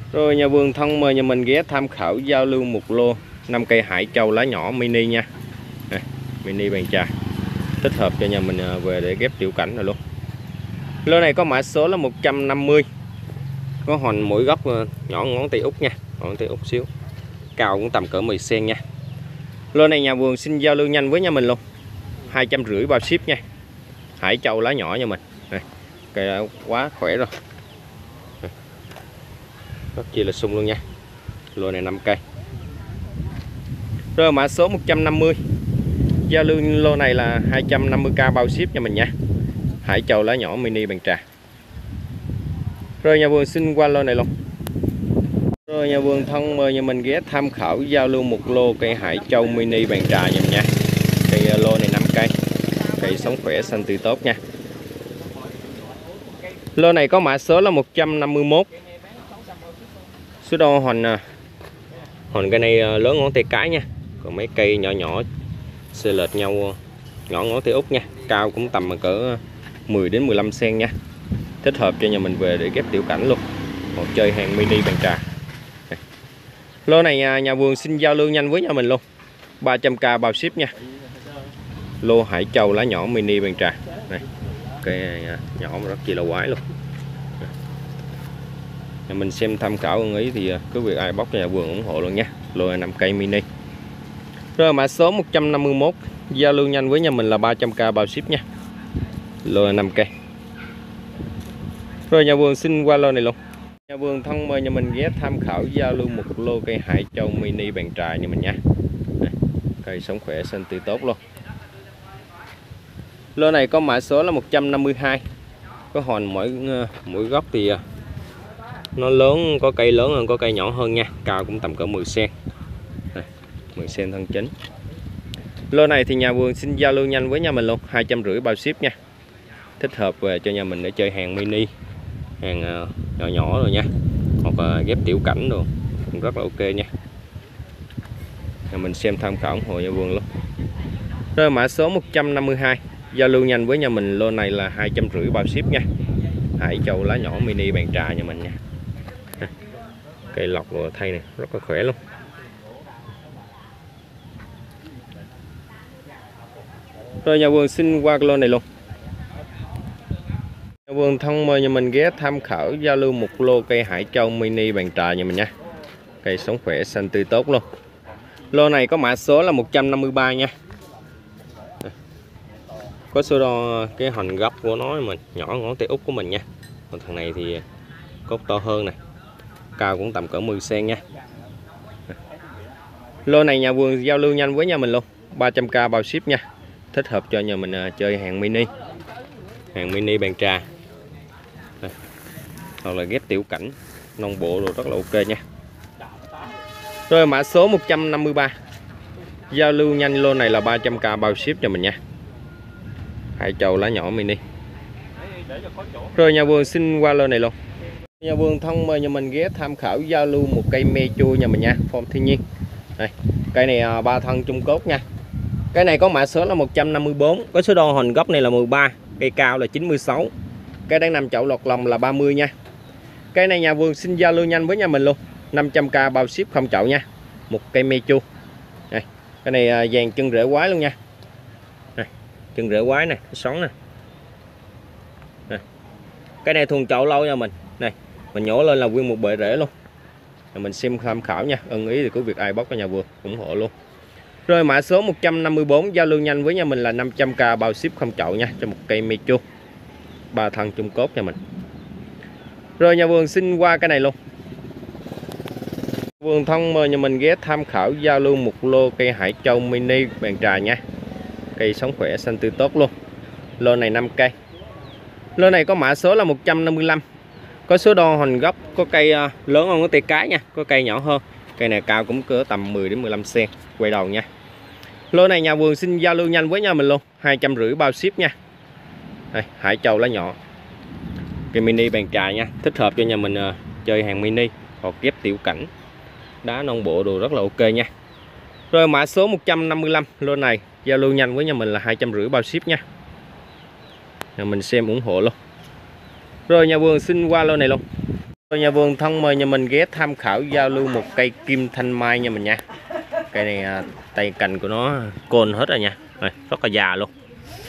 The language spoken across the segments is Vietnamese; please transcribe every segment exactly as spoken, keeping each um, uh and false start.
Rồi nhà vườn thân mời nhà mình ghé tham khảo giao lưu một lô năm cây hải châu lá nhỏ mini nha. À, mini bàn trà thích hợp cho nhà mình về để ghép tiểu cảnh rồi luôn. Lô này có mã số là một trăm năm mươi, có hoành mỗi góc nhỏ ngón tay út nha, ngón tay út xíu, cao cũng tầm cỡ mười xen nha. Lô này nhà vườn xin giao lưu nhanh với nhà mình luôn, hai trăm rưỡi bao ship nha. Hải châu lá nhỏ nhà mình này, cây quá khỏe rồi, rất chi là sung luôn nha. Lô này năm cây. Rồi mã số một trăm năm mươi, giao lưu lô này là hai trăm năm mươi k bao ship cho mình nha. Hải châu lá nhỏ mini bàn trà. Rồi nhà vườn xin qua lô này luôn. Rồi nhà vườn thân mời nhà mình ghé tham khảo giao lưu một lô cây hải châu mini bàn trà nha mình nha. Cây lô này năm cây, cây sống khỏe xanh tươi tốt nha. Lô này có mã số là một trăm năm mươi mốt. Số đo hoành hoành cây này lớn ngón tay cái nha, còn mấy cây nhỏ nhỏ xê lệch nhau nhỏ ngón tay út nha, cao cũng tầm cỡ mười đến mười lăm xen nha. Thích hợp cho nhà mình về để ghép tiểu cảnh luôn, một chơi hàng mini bàn trà. Lô này nhà, nhà vườn xin giao lưu nhanh với nhà mình luôn, ba trăm k bao ship nha. Lô hải châu lá nhỏ mini bàn trà này, cây nhỏ mà rất chi là quái luôn. Nhà mình xem tham khảo ưng ý thì cứ việc ai bóc cho nhà vườn ủng hộ luôn nha. Lô năm cây mini. Rồi mã số một trăm năm mươi mốt, giao lưu nhanh với nhà mình là ba trăm k bao ship nha. Lô năm cây. Rồi nhà vườn xin qua lô này luôn. Nhà vườn thân mời nhà mình ghé tham khảo giao lưu một lô cây hải châu mini bàn trà nhà mình nha. Đây, cây sống khỏe xanh tươi tốt luôn. Lô này có mã số là một trăm năm mươi hai, có hoành mỗi mỗi góc thì nó lớn, có cây lớn hơn có cây nhỏ hơn nha, cao cũng tầm cỡ mười xen, mười xen thân chính. Lô này thì nhà vườn xin giao lưu nhanh với nhà mình luôn, hai trăm rưỡi bao ship nha. Thích hợp về cho nhà mình để chơi hàng mini, hàng nhỏ nhỏ rồi nha, hoặc là ghép tiểu cảnh rồi cũng rất là ok nha. Nhà mình xem tham khảo ủng hộ nhà vườn luôn. Rồi mã số một trăm năm mươi hai, giao lưu nhanh với nhà mình, lô này là hai trăm rưỡi bao ship nha. Hải châu lá nhỏ mini bàn trà nhà mình nha. Cây lọc rồi thay này rất là khỏe luôn. Rồi nhà vườn xin qua lô này luôn. Nhà vườn thân mời nhà mình ghé tham khảo giao lưu một lô cây hải châu mini bàn trà nhà mình nha. Cây sống khỏe xanh tươi tốt luôn. Lô này có mã số là một trăm năm mươi ba nha. Có số đo cái hoành góc của nó mình nhỏ ngón tay út của mình nha. Còn thằng này thì cốt to hơn này, cao cũng tầm cỡ mười xen nha. Lô này nhà vườn giao lưu nhanh với nhà mình luôn, ba trăm k bao ship nha. Thích hợp cho nhà mình chơi hàng mini, hàng mini bàn trà, hoặc là ghép tiểu cảnh, nông bộ rồi rất là ok nha. Rồi mã số một trăm năm mươi ba, giao lưu nhanh lô này là ba trăm k bao ship cho mình nha. Hải châu lá nhỏ mini. Rồi nhà vườn xin qua lô này luôn. Nhà vườn thân mời nhà mình ghé tham khảo giao lưu một cây me chua nhà mình nha, form thiên nhiên. Đây, cây này ba thân chung cốt nha. Cái này có mã số là một trăm năm mươi tư, có số đo hoành góc này là mười ba, cây cao là chín mươi sáu. Cái đang nằm chậu lọt lòng là ba mươi nha. Cây này nhà vườn xin giao lưu nhanh với nhà mình luôn, năm trăm k bao ship không chậu nha. Một cây me chua. Đây, cái này vàng chân rễ quái luôn nha. Này, chân rễ quái này, xoắn nè. Này. Cái này thuần chậu lâu nha mình. Này, mình nhổ lên là nguyên một bệ rễ luôn. Mình xem tham khảo nha, ưng ý thì cứ việc ai bóc cho nhà vườn ủng hộ luôn. Rồi mã số một trăm năm mươi tư, giao lưu nhanh với nhà mình là năm trăm k bao ship không chậu nha, cho một cây me chua. Ba thân chung cốt nhà mình. Rồi nhà vườn xin qua cái này luôn. Vườn thân mời nhà mình ghé tham khảo giao lưu một lô cây hải châu mini bàn trà nha. Cây sống khỏe xanh tươi tốt luôn. Lô này năm cây. Lô này có mã số là một trăm năm mươi lăm. Có số đo hoành góc, có cây lớn hơn có tay cái nha, có cây nhỏ hơn. Cây này cao cũng cỡ tầm mười đến mười lăm xen, quay đầu nha. Lô này nhà vườn xin giao lưu nhanh với nhà mình luôn, hai trăm rưỡi bao ship nha. Đây, hải châu lá nhỏ. Cây mini bàn trà nha, thích hợp cho nhà mình uh, chơi hàng mini hoặc ghép tiểu cảnh, đá nông bộ đồ rất là ok nha. Rồi mã số một trăm năm mươi lăm, lô này giao lưu nhanh với nhà mình là hai trăm rưỡi bao ship nha. Nhà mình xem ủng hộ luôn. Rồi nhà vườn xin qua lô này luôn. Rồi nhà vườn thân mời nhà mình ghé tham khảo giao lưu một cây kim thanh mai nha mình nha. Cây này à, tay cành của nó côn hết rồi nha. Rồi, rất là già luôn.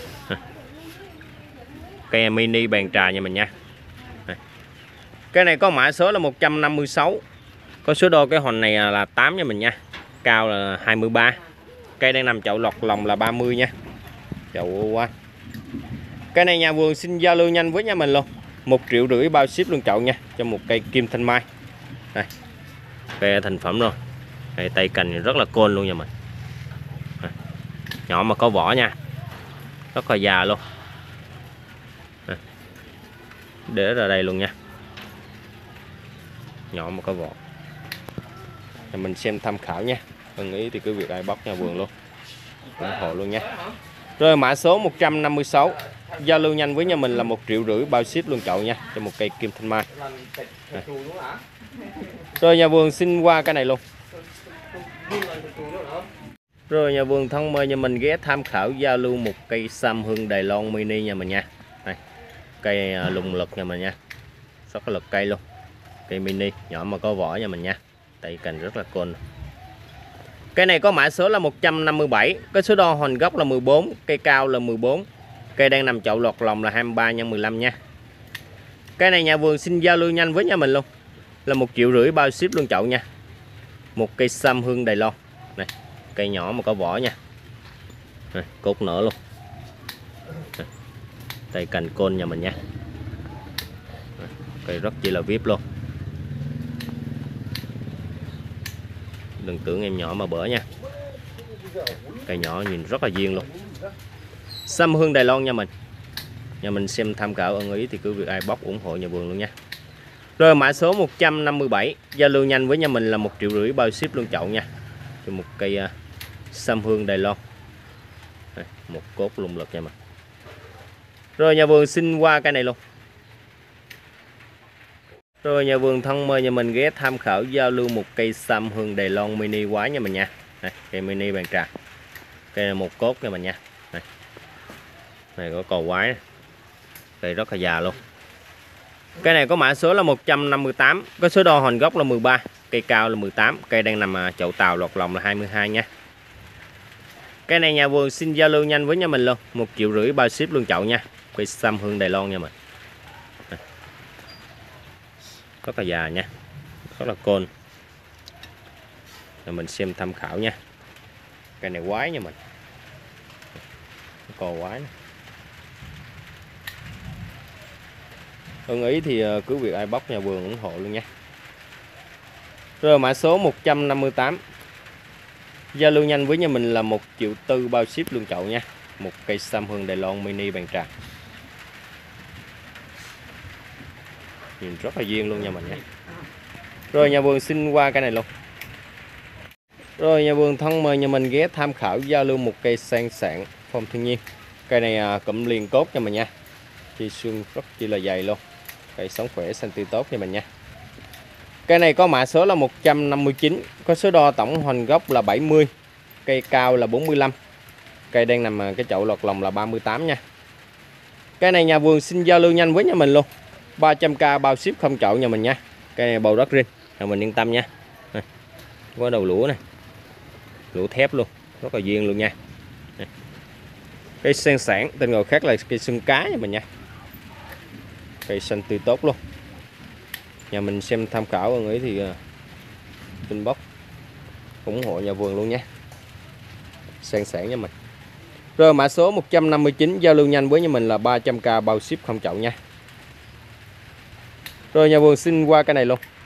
Cây mini bàn trà nha mình nha. Cái này có mã số là một trăm năm mươi sáu. Có số đo cái hòn này là tám nha mình nha. Cao là hai mươi ba. Cây đang nằm chậu lọt lòng là ba mươi nha. Chậu qua. Cái này nhà vườn xin giao lưu nhanh với nhà mình luôn. Một triệu rưỡi bao ship luôn chậu nha. Cho một cây kim thanh mai. Đây. Cây thành phẩm rồi. Đây, tay cành rất là côn luôn nha mình. Đây. Nhỏ mà có vỏ nha. Rất là già luôn. Đây. Để ra đây luôn nha. Nhỏ mà có vỏ. Để mình xem tham khảo nha. Ưng ý thì cứ việc ai bóc nhà vườn luôn. ủng hộ luôn nha. Rồi mã số một trăm năm mươi sáu. Giao lưu nhanh với nhà mình là một triệu rưỡi bao ship luôn chậu nha. Cho một cây kim thanh mai. À. Rồi nhà vườn xin qua cái này luôn. Rồi nhà vườn thân mời nhà mình ghé tham khảo giao lưu một cây sam hương Đài Loan mini nhà mình nha. Đây. Cây lùng lực nhà mình nha. Rất là lực cây luôn. Cây mini nhỏ mà có vỏ nhà mình nha. Tay cành rất là côn. Cây này có mã số là một trăm năm mươi bảy, có số đo hoành gốc là mười bốn, cây cao là mười bốn. Cây đang nằm chậu lọt lòng là hai mươi ba nhân mười lăm nha. Cây này nhà vườn xin giao lưu nhanh với nhà mình luôn. Là một triệu rưỡi bao ship luôn chậu nha. Một cây sam hương Đài Loan. Này, cây nhỏ mà có vỏ nha. Này, cốt nở luôn. Này, tay cành côn nhà mình nha. Này, cây rất chỉ là vip luôn. Đừng tưởng em nhỏ mà bở nha. Cây nhỏ nhìn rất là duyên luôn. Sam hương Đài Loan nha mình. Nhà mình xem tham khảo ưng ý thì cứ việc ai bóc ủng hộ nhà vườn luôn nha. Rồi mã số một trăm năm mươi bảy. Giao lưu nhanh với nhà mình là một triệu rưỡi bao ship luôn chậu nha. Cho một cây uh, sam hương Đài Loan. Đây, một cốt lùng lực nha mình. Rồi nhà vườn xin qua cây này luôn. Rồi nhà vườn thân mời nhà mình ghé tham khảo giao lưu một cây sam hương Đài Loan mini quá nha mình nha. Đây, cây mini bàn trà. Cây là một cốt nha mình nha. Đây. Này có cò quái này. Cây rất là già luôn. Cây này có mã số là một trăm năm mươi tám, có số đo hoành gốc là mười ba, cây cao là mười tám, cây đang nằm chậu tàu lọt lòng là hai mươi hai nha. Cây này nhà vườn xin giao lưu nhanh với nhà mình luôn, một triệu rưỡi bao ship luôn chậu nha. Cây sam hương Đài Loan nha mình. Đây. Rất là già nha. Rất là côn. Rồi mình xem tham khảo nha. Cây này quái nha mình. Cò quái này. Ưng ý thì cứ việc ai bóc nhà vườn ủng hộ luôn nha. Rồi mã số một trăm năm mươi tám. Giao lưu nhanh với nhà mình là một triệu tư bao ship luôn chậu nha. Một cây sam hương Đài Loan mini bàn trà. Nhìn rất là duyên luôn nha mình nha. Rồi nhà vườn xin qua cái này luôn. Rồi nhà vườn thân mời nhà mình ghé tham khảo giao lưu một cây sang sảng phong thiên nhiên. Cây này cụm liền cốt nha mình nha. Chi xương rất chi là dày luôn. Cây sống khỏe xanh tươi tốt nha mình nha. Cây này có mã số là một trăm năm mươi chín, có số đo tổng hoành gốc là bảy mươi, cây cao là bốn mươi lăm. Cây đang nằm cái chậu lọt lòng là ba mươi tám nha. Cây này nhà vườn xin giao lưu nhanh với nhà mình luôn. ba trăm k bao ship không chậu nhà mình nha. Cây này bầu đất riêng, nhà mình yên tâm nha. Đây, có đầu lũa này. Lũa thép luôn, rất là duyên luôn nha. Đây. Cây sen sản, tên gọi khác là cây xương cá nha mình nha. Cây xanh tươi tốt luôn. Nhà mình xem tham khảo ưng ý thì inbox ủng hộ nhà vườn luôn nha. Sen sản nha mình. Rồi mã số một trăm năm mươi chín giao lưu nhanh với nhà mình là ba trăm k bao ship không chậu nha. Rồi nhà vườn xin qua cái này luôn.